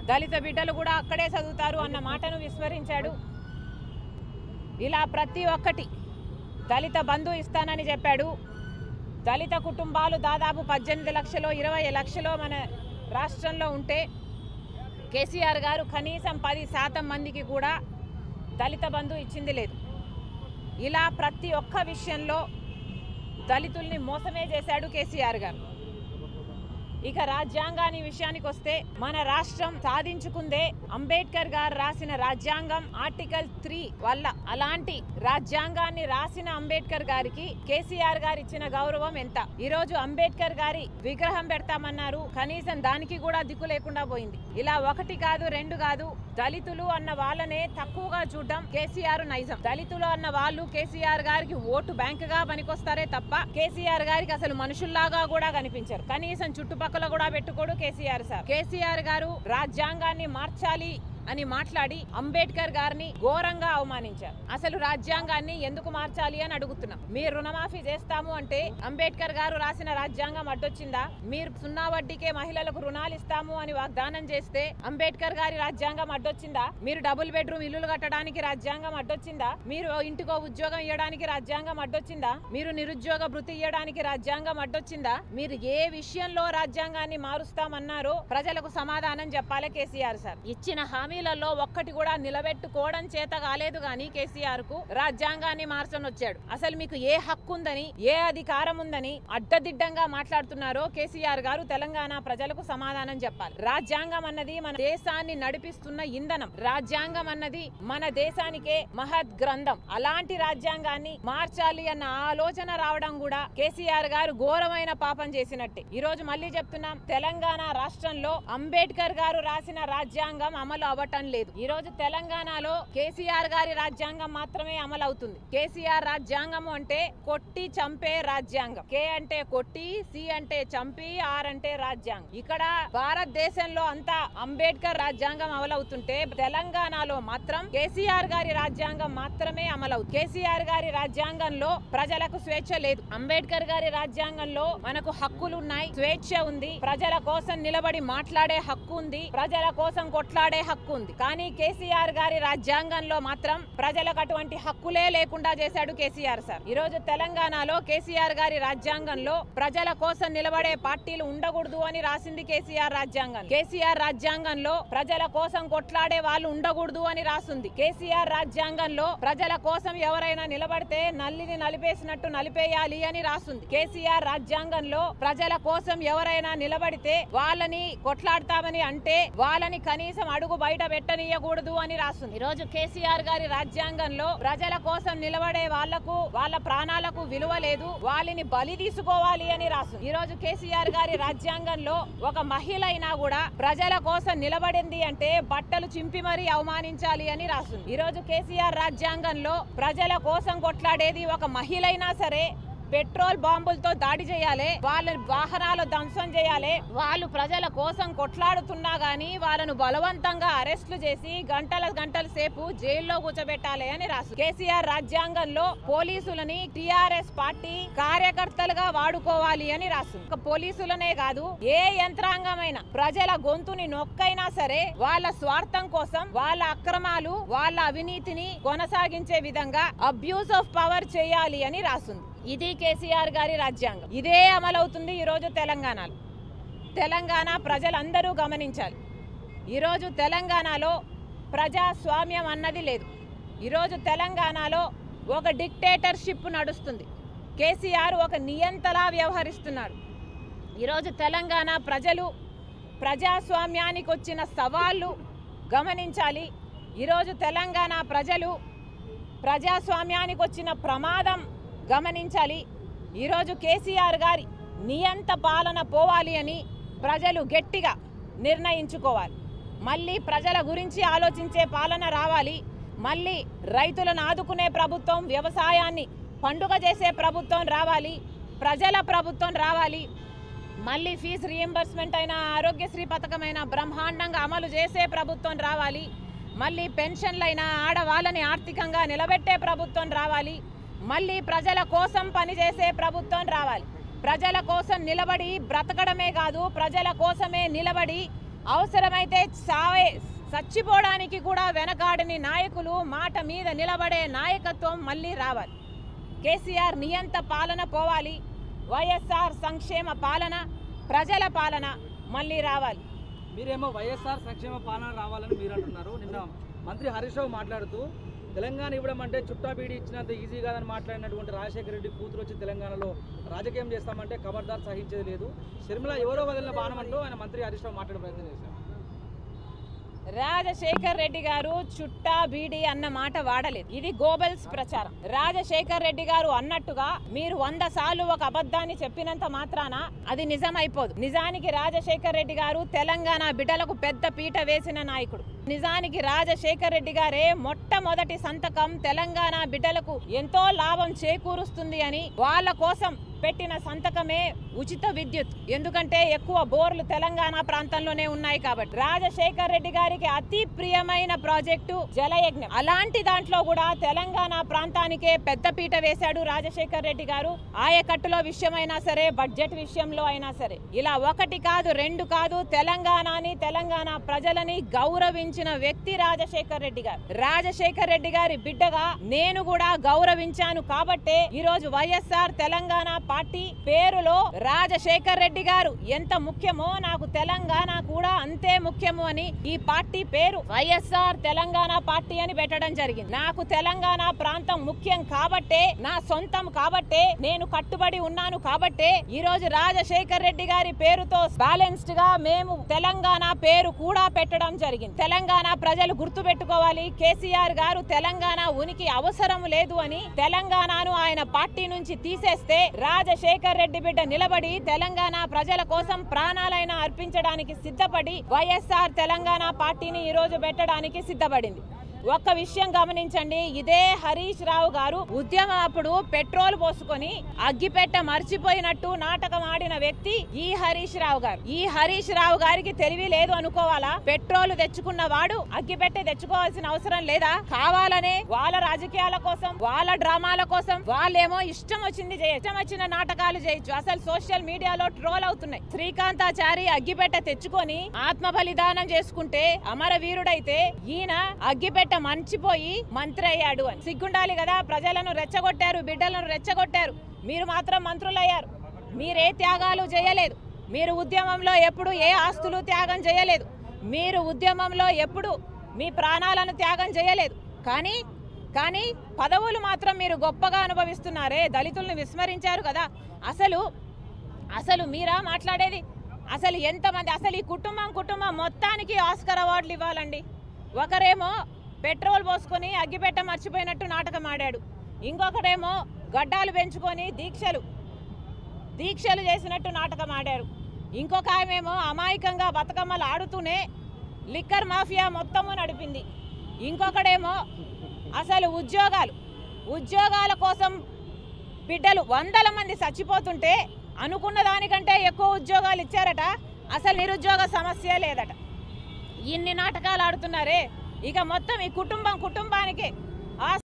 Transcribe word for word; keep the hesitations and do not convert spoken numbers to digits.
దళిత బిడ్డలు కూడా అక్కడే చదువుతారు అన్న మాటను విస్మరించాడు. ఇలా ప్రతి ఒక్కటి దళిత బంధు ఇస్తానని చెప్పాడు. దళిత కుటుంబాలు దాదాపు పద్దెనిమిది లక్షలు ఇరవై లక్షలు మన రాష్ట్రంలో ఉంటే కేసీఆర్ గారు కనీసం పది శాతం మందికి కూడా దళిత బంధు ఇచ్చింది లేదు. ఇలా ప్రతి ఒక్క విషయంలో దళితుల్ని మోసమే చేశాడు కేసీఆర్ గారు. ఇక రాజ్యాంగాన్ని విషయానికి వస్తే మన రాష్ట్రం సాధించుకుందే అంబేద్కర్ గారు రాసిన రాజ్యాంగం ఆర్టికల్ త్రీ వల్ల. అలాంటి రాజ్యాంగాన్ని రాసిన అంబేద్కర్ గారికి కేసీఆర్ గారు ఇచ్చిన గౌరవం ఎంత? ఈ రోజు అంబేద్కర్ గారి విగ్రహం పెడతామన్నారు, కనీసం దానికి కూడా దిక్కు లేకుండా పోయింది. ఇలా ఒకటి కాదు రెండు కాదు, దళితులు అన్న వాళ్ళనే తక్కువగా చూడడం కేసీఆర్ నైజం. దళితులు అన్న వాళ్ళు కేసీఆర్ గారికి ఓటు బ్యాంక్ గా పనికొస్తారే తప్ప కేసీఆర్ గారికి అసలు మనుషుల్లాగా కూడా కనిపించారు. కనీసం చుట్టుపక్కల కూడా పెట్టుకోడు కేసీఆర్ సార్. కేసీఆర్ గారు రాజ్యాంగాన్ని మార్చాలి అని మాట్లాడి అంబేద్కర్ గారిని ఘోరంగా అవమానించారు. అసలు రాజ్యాంగాన్ని ఎందుకు మార్చాలి అని అడుగుతున్నాం. మీరు రుణమాఫీ చేస్తాము అంటే అంబేద్కర్ గారు రాసిన రాజ్యాంగం అడ్డొచ్చిందా? మీరు సున్నా వడ్డీకే మహిళలకు రుణాలు ఇస్తాము అని వాగ్దానం చేస్తే అంబేద్కర్ గారి రాజ్యాంగం అడ్డొచ్చిందా? మీరు డబుల్ బెడ్రూమ్ ఇల్లులు కట్టడానికి రాజ్యాంగం అడ్డొచ్చిందా? మీరు ఇంటికో ఉద్యోగం ఇవ్వడానికి రాజ్యాంగం అడ్డొచ్చిందా? మీరు నిరుద్యోగ భృతి ఇవ్వడానికి రాజ్యాంగం అడ్డొచ్చిందా? మీరు ఏ విషయంలో రాజ్యాంగాన్ని మారుస్తామన్నారో ప్రజలకు సమాధానం చెప్పాలి కేసీఆర్ సార్. ఇచ్చిన హామీ హామీలలో ఒక్కటి కూడా నిలబెట్టుకోవడం చేత కాలేదు గాని కేసీఆర్ కు రాజ్యాంగాన్ని మార్చని వచ్చాడు. అసలు మీకు ఏ హక్కు ఉందని ఏ అధికారం ఉందని అడ్డదిడ్డంగా మాట్లాడుతున్నారో కేసీఆర్ గారు తెలంగాణ ప్రజలకు సమాధానం చెప్పాలి. రాజ్యాంగం అన్నది మన దేశాన్ని నడిపిస్తున్న ఇంధనం. రాజ్యాంగం అన్నది మన దేశానికే మహత్ గ్రంథం. అలాంటి రాజ్యాంగాన్ని మార్చాలి అన్న ఆలోచన రావడం కూడా కేసీఆర్ గారు ఘోరమైన పాపం చేసినట్టే. ఈ రోజు మళ్ళీ చెప్తున్నాం, తెలంగాణ రాష్ట్రంలో అంబేద్కర్ గారు రాసిన రాజ్యాంగం అమలు అవ్వ లేదు. ఈ రోజు తెలంగాణలో కేసీఆర్ గారి రాజ్యాంగం మాత్రమే అమలు అవుతుంది. కేసీఆర్ రాజ్యాంగం అంటే కొట్టి చంపే రాజ్యాంగం. కే అంటే కొట్టి, సి అంటే చంపి, ఆర్ అంటే రాజ్యాంగం. ఇక్కడ భారతదేశంలో అంతా అంబేద్కర్ రాజ్యాంగం అమలవుతుంటే తెలంగాణలో మాత్రం కేసీఆర్ గారి రాజ్యాంగం మాత్రమే అమలవుతుంది. కేసీఆర్ గారి రాజ్యాంగంలో ప్రజలకు స్వేచ్ఛ లేదు. అంబేద్కర్ గారి రాజ్యాంగంలో మనకు హక్కులు ఉన్నాయి, స్వేచ్ఛ ఉంది, ప్రజల కోసం నిలబడి మాట్లాడే హక్కు ఉంది, ప్రజల కోసం కొట్లాడే హక్కు ఉంది. కానీ కేసీఆర్ గారి రాజ్యాంగంలో మాత్రం ప్రజలకు అటువంటి హక్కులే లేకుండా చేశాడు కేసీఆర్ సార్. ఈ రోజు తెలంగాణలో కేసీఆర్ గారి రాజ్యాంగంలో ప్రజల కోసం నిలబడే పార్టీలు ఉండకూడదు అని రాసింది కేసీఆర్ రాజ్యాంగం. కేసీఆర్ రాజ్యాంగంలో ప్రజల కోసం కొట్లాడే వాళ్ళు ఉండకూడదు అని రాసింది. కేసీఆర్ రాజ్యాంగంలో ప్రజల కోసం ఎవరైనా నిలబడితే నల్లిని నలిపేసినట్టు నలిపేయాలి అని రాసింది. కేసీఆర్ రాజ్యాంగంలో ప్రజల కోసం ఎవరైనా నిలబడితే వాళ్ళని కొట్లాడతామని అంటే వాళ్ళని కనీసం అడుగు బయట పెట్టనీయకూడదు అని రాస్తుంది. ఈ రోజు కేసీఆర్ గారి రాజ్యాంగంలో ప్రజల కోసం నిలబడే వాళ్లకు వాళ్ళ ప్రాణాలకు విలువ లేదు, వాళ్ళని బలి తీసుకోవాలి అని రాస్తుంది. ఈ రోజు కేసీఆర్ గారి రాజ్యాంగంలో ఒక మహిళ అయినా కూడా ప్రజల కోసం నిలబడింది అంటే బట్టలు చింపి మరీ అవమానించాలి అని రాస్తుంది. ఈ రోజు కేసీఆర్ రాజ్యాంగంలో ప్రజల కోసం కొట్లాడేది ఒక మహిళ అయినా సరే పెట్రోల్ బాంబులతో దాడి చేయాలి, వాళ్ళ వాహనాలు ధ్వంసం చేయాలి, వాళ్ళు ప్రజల కోసం కొట్లాడుతున్నా గానీ వాళ్ళను బలవంతంగా అరెస్టులు చేసి గంటల గంటల సేపు జైల్లో కూర్చోబెట్టాలి అని రాసు. కేసీఆర్ రాజ్యాంగంలో పోలీసులని టిఆర్ఎస్ పార్టీ కార్యకర్తలుగా వాడుకోవాలి అని రాసు. పోలీసులనే కాదు, ఏ యంత్రాంగమైన ప్రజల గొంతుని నొక్కైనా సరే వాళ్ళ స్వార్థం కోసం వాళ్ళ అక్రమాలు వాళ్ళ అవినీతిని కొనసాగించే విధంగా అబ్యూస్ ఆఫ్ పవర్ చేయాలి అని రాస్తుంది. ఇది కేసీఆర్ గారి రాజ్యాంగం. ఇదే అమలవుతుంది ఈరోజు తెలంగాణలో. తెలంగాణ ప్రజలందరూ గమనించాలి. ఈరోజు తెలంగాణలో ప్రజాస్వామ్యం అన్నది లేదు. ఈరోజు తెలంగాణలో ఒక డిక్టేటర్షిప్ నడుస్తుంది. కేసీఆర్ ఒక నియంతలా వ్యవహరిస్తున్నారు. ఈరోజు తెలంగాణ ప్రజలు ప్రజాస్వామ్యానికి వచ్చిన సవాళ్ళు గమనించాలి. ఈరోజు తెలంగాణ ప్రజలు ప్రజాస్వామ్యానికి వచ్చిన ప్రమాదం గమనించాలి. ఈరోజు కేసీఆర్ గారి నియంత పాలన పోవాలి అని ప్రజలు గట్టిగా నిర్ణయించుకోవాలి. మళ్ళీ ప్రజల గురించి ఆలోచించే పాలన రావాలి. మళ్ళీ రైతులను ఆదుకునే ప్రభుత్వం, వ్యవసాయాన్ని పండుగ చేసే ప్రభుత్వం రావాలి, ప్రజల ప్రభుత్వం రావాలి. మళ్ళీ ఫీజు రీయింబర్స్మెంట్ అయినా ఆరోగ్యశ్రీ పథకమైన బ్రహ్మాండంగా అమలు చేసే ప్రభుత్వం రావాలి. మళ్ళీ పెన్షన్లైనా ఆడవాళ్ళని ఆర్థికంగా నిలబెట్టే ప్రభుత్వం రావాలి. మళ్ళీ ప్రజల కోసం పనిచేసే ప్రభుత్వం రావాలి. ప్రజల కోసం నిలబడి బ్రతకడమే కాదు, ప్రజల కోసమే నిలబడి అవసరమైతే సావే చచ్చిపోవడానికి కూడా వెనకాడని నాయకులు, మాట మీద నిలబడే నాయకత్వం మళ్ళీ రావాలి. కేసీఆర్ నియంత పాలన పోవాలి. వైఎస్ఆర్ సంక్షేమ పాలన, ప్రజల పాలన మళ్ళీ రావాలి. మీరేమో వైఎస్ఆర్ సంక్షేమ పాలన రావాలని మీరు అంటున్నారు. నిన్న మంత్రి హరీష్ రావు మాట్లాడుతూ తెలంగాణ ఇవ్వడం అంటే చుట్టా బీడి ఇచ్చినంత ఈజీ కాదని మాట్లాడినటువంటి రాజశేఖర రెడ్డి కూతురు వచ్చి తెలంగాణలో రాజకీయం చేస్తామంటే ఖబర్దార్ సహించేది లేదు, షర్మిల ఎవరో వదిలిన బాణం అంటూ ఆయన మంత్రి హరీష్ రావు మాట్లాడే ప్రయత్నం చేశారు. రాజశేఖర్ రెడ్డి గారు చుట్టా బీడి అన్న మాట వాడలేదు. ఇది గోబెల్స్ ప్రచారం. రాజశేఖర్ రెడ్డి గారు అన్నట్టుగా మీరు వంద సార్లు ఒక అబద్ధాన్ని చెప్పినంత మాత్రాన అది నిజమైపోదు. నిజానికి రాజశేఖర్ రెడ్డి గారు తెలంగాణ బిడ్డలకు పెద్ద పీట వేసిన నాయకుడు. నిజానికి రాజశేఖర్ రెడ్డి గారే మొట్టమొదటి సంతకం తెలంగాణ బిడ్డలకు ఎంతో లాభం చేకూరుస్తుంది అని వాళ్ళ కోసం పెట్టిన సంతకమే ఉచిత విద్యుత్. ఎందుకంటే ఎక్కువ బోర్లు తెలంగాణ ప్రాంతంలోనే ఉన్నాయి కాబట్టి. రాజశేఖర్ రెడ్డి గారికి అతి ప్రియమైన ప్రాజెక్టు జలయజ్ఞం. అలాంటి దాంట్లో కూడా తెలంగాణ ప్రాంతానికే పెద్ద పీట వేశాడు రాజశేఖర్ రెడ్డి గారు. ఆయకట్టులో విషయమైనా సరే, బడ్జెట్ విషయంలో అయినా సరే. ఇలా ఒకటి కాదు, రెండు కాదు, తెలంగాణని, తెలంగాణ ప్రజలని గౌరవించిన వ్యక్తి రాజశేఖర్ రెడ్డి గారు. రాజశేఖర్ రెడ్డి గారి బిడ్డగా నేను కూడా గౌరవించాను కాబట్టే ఈ రోజు వైఎస్ఆర్ తెలంగాణ పార్టీ పేరులో రాజశేఖర్ రెడ్డి గారు ఎంత ముఖ్యమో నాకు తెలంగాణ కూడా అంతే ముఖ్యము అని ఈ పార్టీ పేరు వైఎస్ఆర్ తెలంగాణ పార్టీ అని పెట్టడం జరిగింది. నాకు తెలంగాణ ప్రాంతం ముఖ్యం కాబట్టే, నా సొంతం కాబట్టే, నేను కట్టుబడి ఉన్నాను కాబట్టే ఈ రోజు రాజశేఖర్ రెడ్డి గారి పేరుతో బ్యాలెన్స్డ్ గా మేము తెలంగాణ పేరు కూడా పెట్టడం జరిగింది. తెలంగాణ ప్రజలు గుర్తు పెట్టుకోవాలి, కేసీఆర్ గారు తెలంగాణ ఉనికి అవసరం లేదు అని తెలంగాణను ఆయన పార్టీ నుంచి తీసేస్తే రాజశేఖర్ రెడ్డి బిడ్డ నిలబడి తెలంగాణ ప్రజల కోసం ప్రాణాలైనా అర్పించడానికి సిద్ధపడి వైఎస్ఆర్ తెలంగాణ పార్టీని ఈ రోజు పెట్టడానికి సిద్ధపడింది. ఒక్క విషయం గమనించండి, ఇదే హరీష్ రావు గారు ఉద్యమం అప్పుడు పెట్రోల్ పోసుకొని అగ్గిపెట్ట మర్చిపోయినట్టు నాటకం ఆడిన వ్యక్తి ఈ హరీష్ రావు గారు. ఈ హరీష్ రావు గారికి తెలివి లేదు అనుకోవాలా? పెట్రోల్ తెచ్చుకున్న వాడు అగ్గిపెట్ట తెచ్చుకోవాల్సిన అవసరం లేదా? కావాలనే వాళ్ళ రాజకీయాల కోసం, వాళ్ళ డ్రామాల కోసం వాళ్ళేమో ఇష్టం వచ్చింది చేయొచ్చు, ఇష్టం వచ్చిన నాటకాలు చేయొచ్చు. అసలు సోషల్ మీడియాలో ట్రోల్ అవుతున్నాయి. శ్రీకాంతాచారి అగ్గిపెట్ట తెచ్చుకొని ఆత్మ బలిదానం చేసుకుంటే అమరవీరుడైతే ఈయన అగ్గిపెట్ట మర్చిపోయి మంత్రి అయ్యాడు అని. సిగ్గుండాలి కదా. ప్రజలను రెచ్చగొట్టారు, బిడ్డలను రెచ్చగొట్టారు, మీరు మాత్రం మంత్రులయ్యారు. మీరే త్యాగాలు చేయలేదు. మీరు ఉద్యమంలో ఎప్పుడు ఏ ఆస్తులు త్యాగం చేయలేదు. మీరు ఉద్యమంలో ఎప్పుడు మీ ప్రాణాలను త్యాగం చేయలేదు. కానీ కానీ పదవులు మాత్రం మీరు గొప్పగా అనుభవిస్తున్నారే. దళితులను విస్మరించారు కదా. అసలు అసలు మీరా మాట్లాడేది? అసలు ఎంతమంది, అసలు ఈ కుటుంబం కుటుంబం మొత్తానికి ఆస్కర్ అవార్డులు ఇవ్వాలండి. ఒకరేమో పెట్రోల్ పోసుకొని అగ్గిపెట్ట మర్చిపోయినట్టు నాటకం ఆడాడు, ఇంకొకడేమో గడ్డాలు పెంచుకొని దీక్షలు దీక్షలు చేసినట్టు నాటకం ఆడారు, ఇంకొక ఆమెమో అమాయకంగా బతుకమ్మలు ఆడుతూనే లిక్కర్ మాఫియా మొత్తము నడిపింది, ఇంకొకడేమో అసలు ఉద్యోగాలు ఉద్యోగాల కోసం బిడ్డలు వందల మంది చచ్చిపోతుంటే అనుకున్న దానికంటే ఎక్కువ ఉద్యోగాలు ఇచ్చారట. అసలు నిరుద్యోగ సమస్య లేదట. ఇన్ని నాటకాలు ఆడుతున్నారే. ఇక మొత్తం ఈ కుటుంబం కుటుంబానికి